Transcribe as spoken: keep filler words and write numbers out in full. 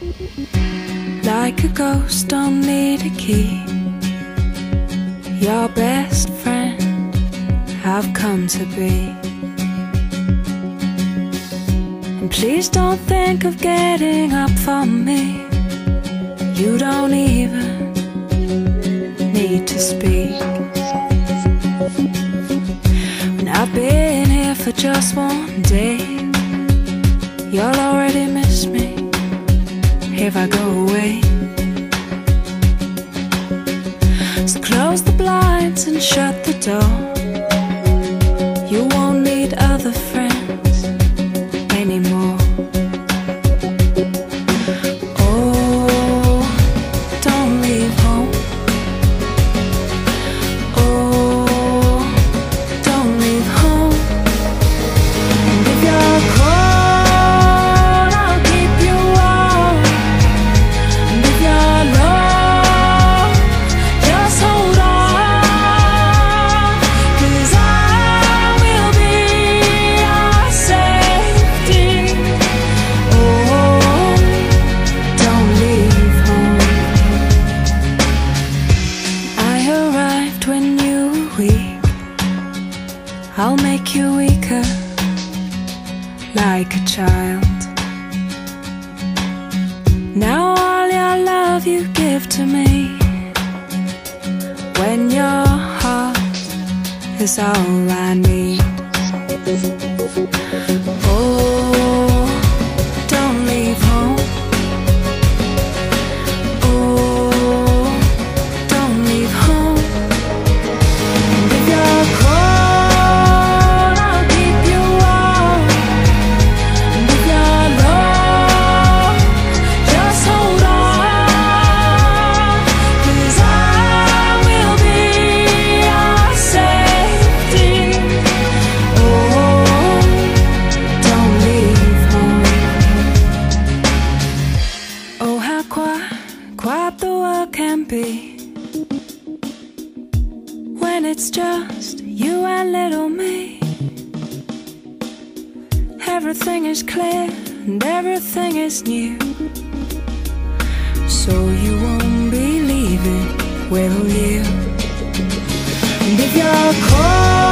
Like a ghost, don't need a key. Your best friend I've come to be. And please don't think of getting up for me. You don't even need to speak. When I've been here for just one day, you'll already miss me if I go away. So close the blinds and shut the door. You won't need other friends anymore. Oh, don't leave home. Oh, don't leave home. And if you're cold, I'll keep you warm. And if you're low, just hold on, 'cause I will be your safety. Oh, don't leave home. I arrived when you were weak. I'll make you weaker, like a child. Now all your love you give to me, when your heart is all I need. Oh, don't leave home. Oh, don't leave home. And if you're cold, I'll keep you warm. And if you're low, just hold on, 'cause I will be your safety. Oh, don't leave home. Oh, how quiet, quiet the world can be when it's just you and little me. Everything is clear and everything is new, so you won't be leaving, will you? And if you're cold,